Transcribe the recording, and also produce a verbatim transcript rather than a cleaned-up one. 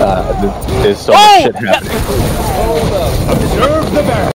Uh, there's so oh! much shit happening. Hold up.